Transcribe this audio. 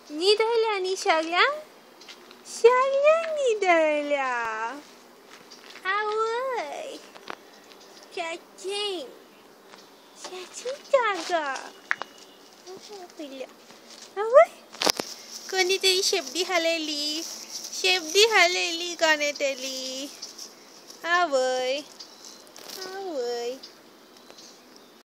Ni dah ni Syariah. Syariah ni dah. Awoi. Cacing. Cacing jaga. Apa? Awoi. Kau ni tadi chef di halali. Chef di halali kau ni tadi. Awoi.